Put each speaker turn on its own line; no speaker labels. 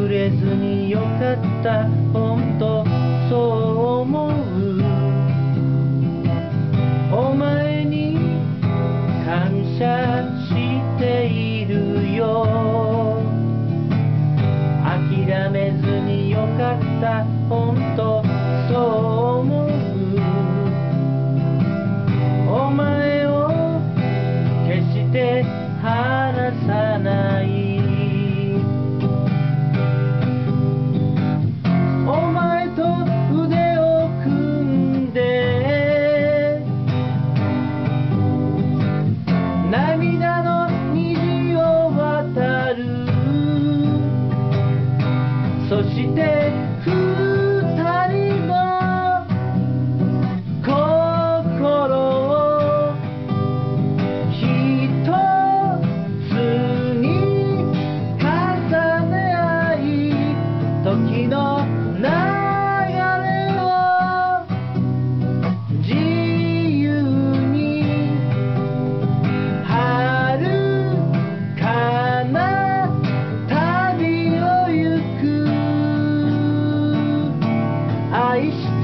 触れずによかった本当そう思うお前に感謝しているよ諦めずによかった本当そう思うお前を決して離さないお前と腕を組んで涙の虹を渡るそして二人の心を一つに重ね合い時の流れを自由に遥かな旅を行く愛して